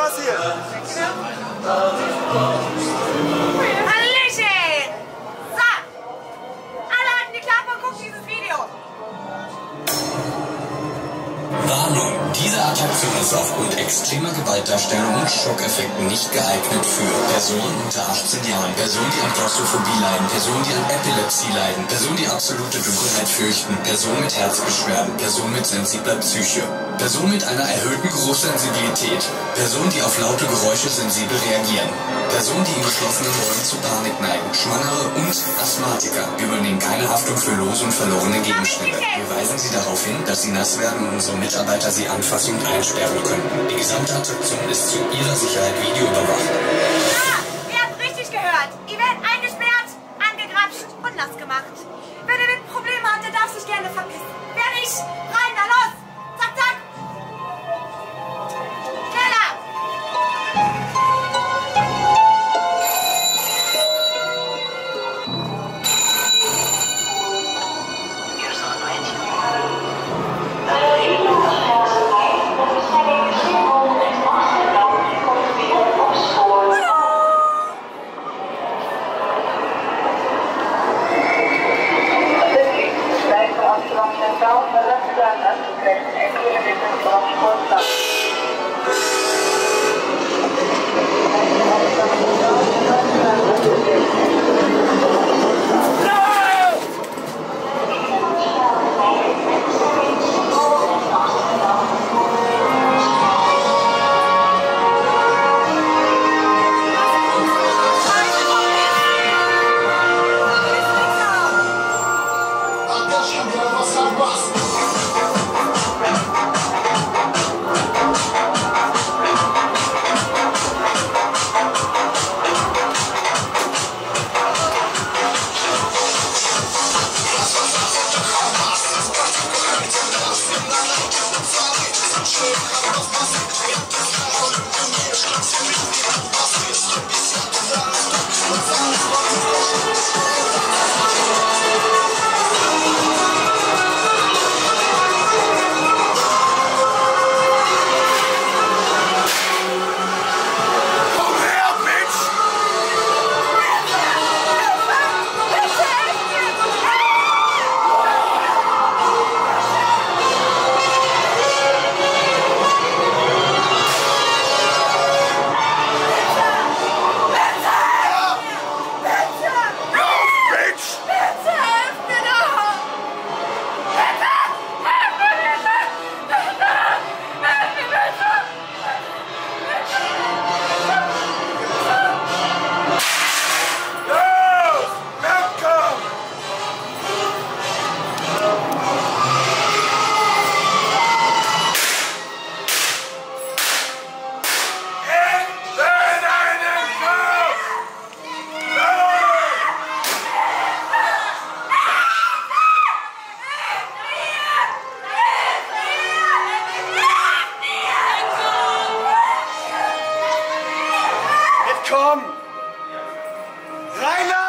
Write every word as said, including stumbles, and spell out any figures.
passiert? Hallöchen! So! Alle halten die Klappe und gucken dieses Video. Warnung! Diese Attraktion ist aufgrund extremer Gewaltdarstellung und Schockeffekten nicht geeignet für Personen unter achtzehn Jahren, Personen, die an Klaustrophobie leiden, Personen, die an Epilepsie leiden, Personen, die absolute Dunkelheit fürchten, Personen mit Herzbeschwerden, Personen mit sensibler Psyche, Personen mit einer erhöhten Geruchssensibilität, Personen, die auf laute Geräusche sensibel reagieren, Personen, die in geschlossenen Räumen zu Panik neigen, Schwangere und Asthmatiker. Wir übernehmen keine Haftung für lose und verlorene Gegenstände. Wir weisen Sie darauf hin, dass Sie nass werden und unsere Mitarbeiter Sie anfassen und einsperren könnten. Die gesamte Attraktion ist zu Ihrer Sicherheit videoüberwacht. Ah, ihr habt richtig gehört. Ihr werdet eingesperrt, angegrapscht und nass gemacht. Wenn ihr mit Problemen habt, der darf sich gerne verpissen. Wer nicht? Rein, da los! Zack, zack! Schneller! Komm! Rein da!